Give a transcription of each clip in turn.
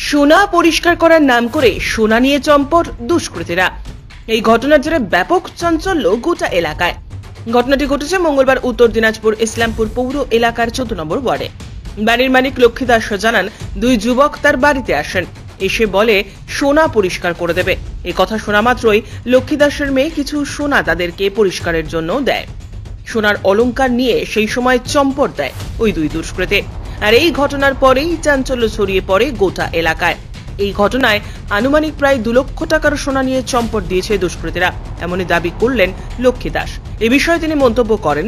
সোনা পরিষ্কার করার নাম করে সোনা নিয়ে চম্পট দুষ্কৃতীরা। এই ঘটনার জেরে ব্যাপক চাঞ্চল্য গোটা এলাকায়। ঘটনাটি ঘটেছে মঙ্গলবার উত্তর দিনাজপুর ইসলামপুর পৌর এলাকার 14 নম্বর ওয়ার্ডে। বাড়ির মালিক লক্ষ্মী দাস জানান, দুই যুবক তার বাড়িতে আসেন, এসে বলে সোনা পরিষ্কার করে দেবে। এই কথা শোনা মাত্রই লক্ষ্মী দাসের মেয়ে কিছু সোনা তাদেরকে পরিষ্কারের জন্য দেয়। সোনার অলংকার নিয়ে সেই সময় চম্পট দেয় ওই দুই দুষ্কৃতী। আর এই ঘটনার পরেই চাঞ্চল্য ছড়িয়ে পড়ে গোটা এলাকায়। এই ঘটনায় আনুমানিক প্রায় 2 লক্ষ টাকার সোনা নিয়ে চম্পট দিয়েছে দুষ্কৃতীরা, এমনই দাবি করলেন লক্ষ্মী দাস। এ বিষয়ে তিনি মন্তব্য করেন,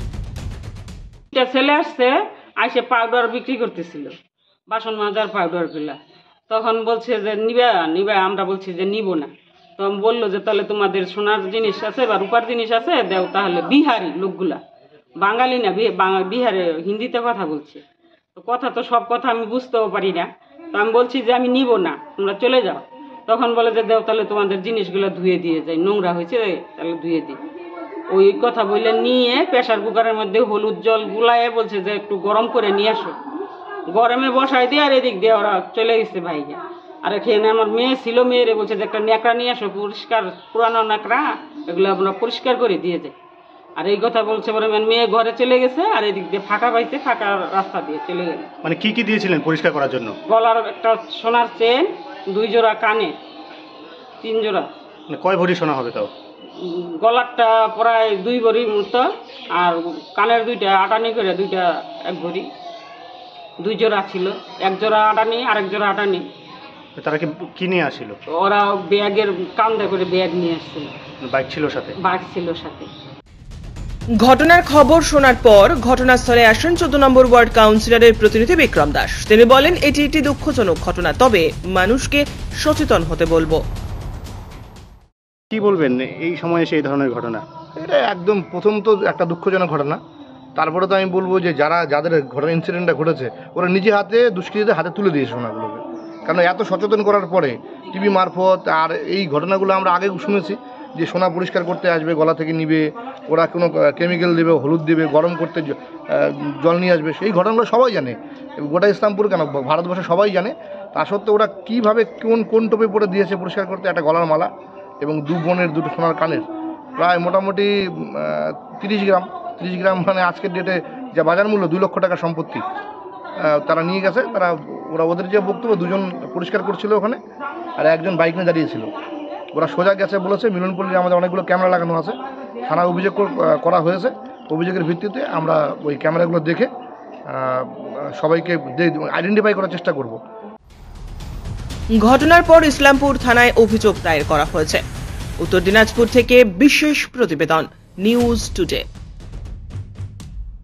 ছেলে আসছে, আইসে পাউডার বিক্রি করতেছিল, বাসন মাজার পাউডার গুলা। তখন বলছে যে নিবে, আমরা বলছি যে নিব না। তখন বললো যে তাহলে তোমাদের সোনার জিনিস আছে বা রূপার জিনিস আছে, দেও তাহলে। বিহারি লোকগুলা, বাঙালি না, বিহারে হিন্দিতে কথা বলছে। তো কথা তো সব কথা আমি বুঝতেও পারি না। তো আমি বলছি যে আমি নিব না, তোমরা চলে যাও। তখন বলে যে দেও তাহলে তোমাদের জিনিসগুলো ধুয়ে দিয়ে যাই, নোংরা হয়েছে তাহলে ধুয়ে দিই। ওই কথা বলে নিয়ে প্রেসার কুকারের মধ্যে হলুদ জল গুলায় বলছে যে একটু গরম করে নিয়ে আসো। গরমে বসাই দিয়ে আর এদিক দিয়ে ওরা চলে গেছে ভাইকে। আর এখানে আমার মেয়ে ছিল, মেয়েরে বলছে যে একটা ন্যাকড়া নিয়ে আসো, পরিষ্কার পুরানো ন্যাকড়া, এগুলো আমরা পরিষ্কার করে দিয়ে যাই। আর এই কথা বলছে বলে মেয়ে ঘরে চলে গেছে, আর এদিক দিয়ে ফাঁকা পাইছে, ফাঁকা রাস্তা দিয়ে চলে গেল। মানে কি কি দিয়েছিলেন পরিষ্কার করার জন্য? গলার একটা সোনার চেন, 2 জোড়া কানে, 3 জোড়া। মানে কয় ভরি সোনা হবে তাও? গলারটা প্রায় 2 ভরির মতো, আর কানের 2টা আটানি করে, 2টা 1 ভরি, 2 জোড়া ছিল। 1 জোড়া আটানি, আরেক জোড়া আটানি। তারা কি নিয়ে আসছিল? ওরা ব্যাগের কান্দে করে ব্যাগ নিয়ে আসছিল। বাইক ছিল সাথে? বাইক ছিল সাথে। ঘটনার খবর শোনার পর ঘটনাস্থলে আসেন 14 নম্বর ওয়ার্ড কাউন্সিলরের প্রতিনিধি বিক্রম দাস। তিনি বলেন, এটি একটি দুঃখজনক ঘটনা, তবে মানুষকে সচেতন হতে বলবো। কি বলবেন এই সময় এসে এই ধরনের ঘটনা? এটা একদম প্রথম তো একটা দুঃখজনক ঘটনা। তারপরে তো আমি বলবো যে যাদের ঘটনা ইনসিডেন্টটা ঘটেছে, ওরা নিজে হাতে দুষ্কৃতীদের হাতে তুলে দিয়েছে সোনাগুলোকে। কারণ এত সচেতন করার পরে টিভি মারফত আর এই ঘটনাগুলো আমরা আগে শুনেছি যে সোনা পরিষ্কার করতে আসবে, গলা থেকে নিবে, ওরা কোনো কেমিক্যাল দেবে, হলুদ দেবে, গরম করতে জল নিয়ে আসবে। সেই ঘটনাগুলো সবাই জানে, গোটা ইসলামপুর কেন ভারতবর্ষে সবাই জানে। তা সত্ত্বেও ওরা কীভাবে কোন টোপে পরে দিয়েছে পরিষ্কার করতে, একটা গলার মালা এবং 2 বোনের 2টো সোনার কানের, প্রায় মোটামুটি 30 গ্রাম মানে আজকের ডেটে যা বাজার মূল্য 2 লক্ষ টাকার সম্পত্তি তারা নিয়ে গেছে। ওদের যে বক্তব্য, 2জন পরিষ্কার করছিল ওখানে, আর একজন বাইক নিয়ে দাঁড়িয়েছিল। ওরা সোজা গেছে বলেছে। মিলনপল্লীর আমাদের অনেকগুলো ক্যামেরা লাগানো আছে, থানায় অভিযোগ করা হয়েছে। অভিযোগের ভিত্তিতে আমরা ওই ক্যামেরাগুলো দেখে সবাইকে আইডেন্টিফাই করার চেষ্টা করব। ঘটনার পর ইসলামপুর থানায় অভিযোগ দায়ের করা হয়েছে। উত্তর দিনাজপুর থেকে বিশেষ প্রতিবেদন, নিউজ টুডে।